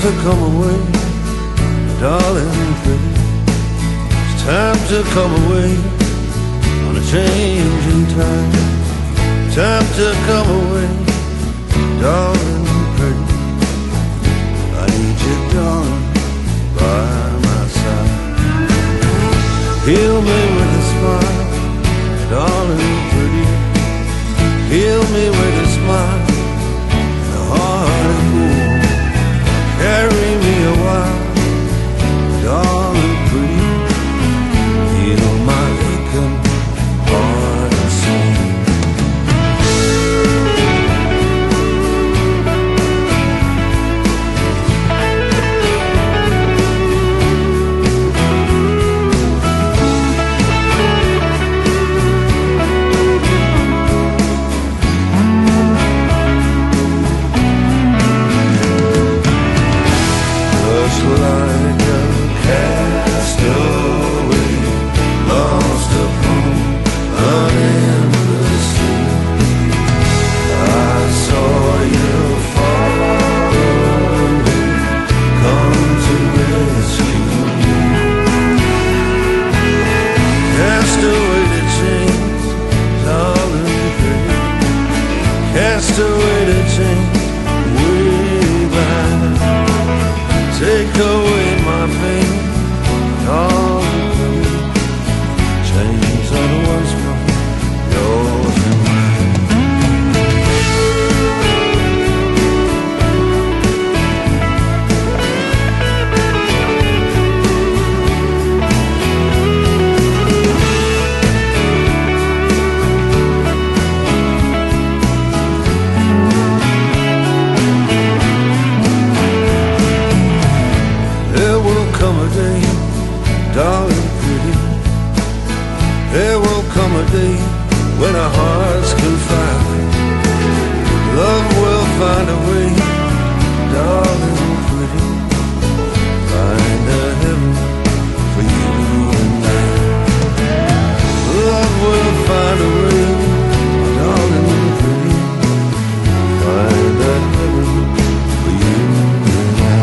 to come away, darling pretty. It's time to come away on a changing time. Time to come away, darling pretty. I need you, darling, by my side. Heal me with a smile, darling pretty. Heal me with a smile, a heart of gold. Carry me a while, darling pretty. Heal my aching heart and soul. Like a castaway, lost upon an endless sea. I saw you far away, come to rescue me. Cast away the chains, darling pretty. Cast away the chains, way back. Take away my pain, darling pretty. Chains are the ones from yours and mine. Darling pretty, there will come a day when our hearts confide. Love will find a way, darling pretty. Find a heaven for you and I. Love will find a way, darling pretty. Find a heaven for you and I.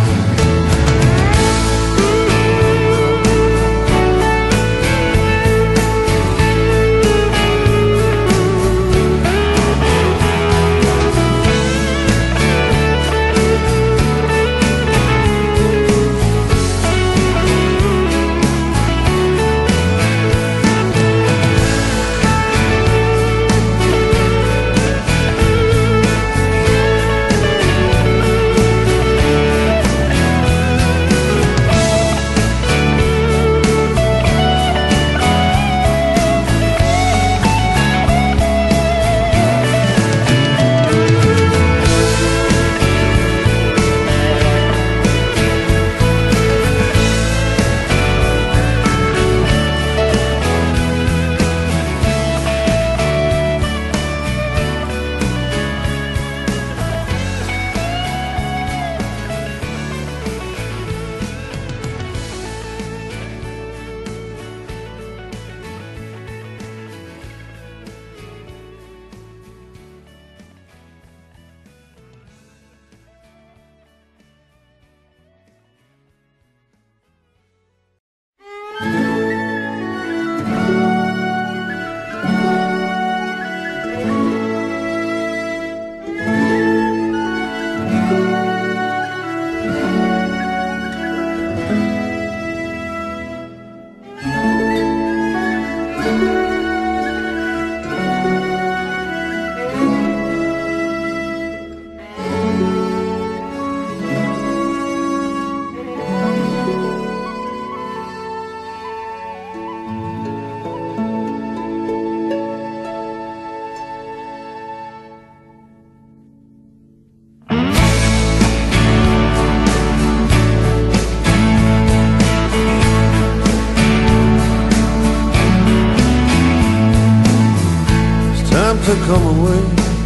To come away,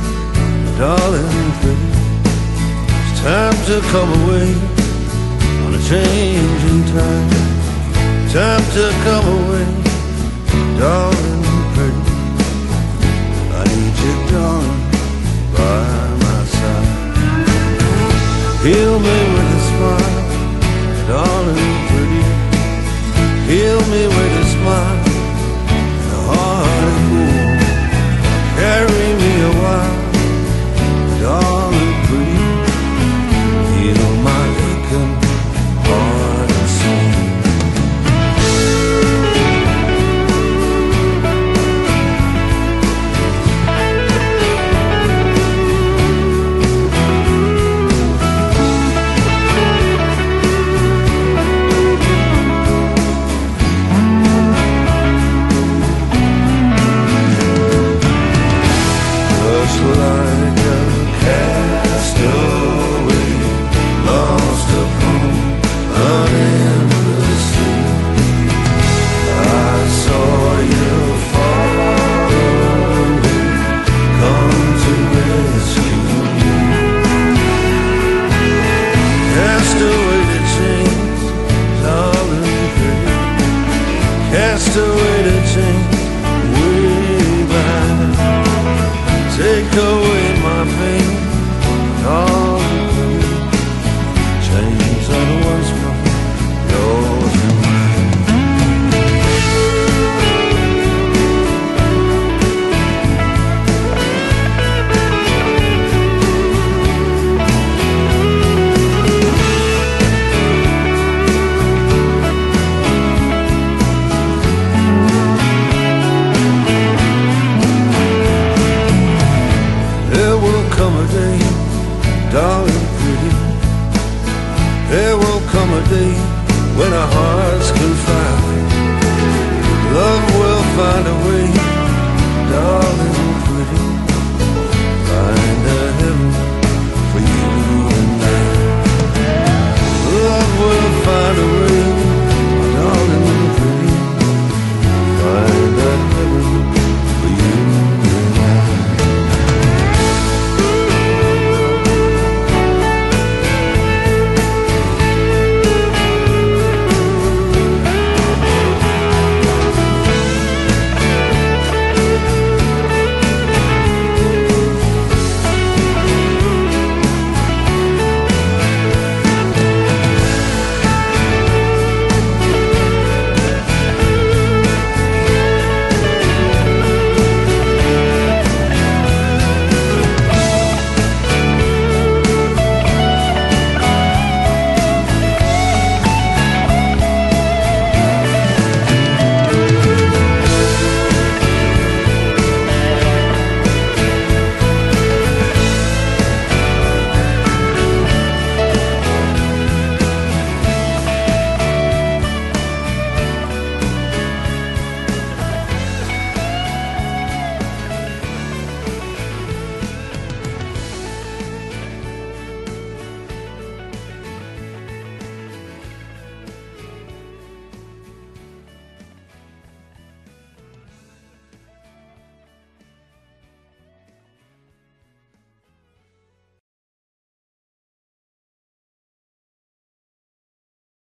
darling pretty. It's time to come away on a changing time. Time to come away, darling pretty. I need you, darling, by my side. Heal me with a smile, take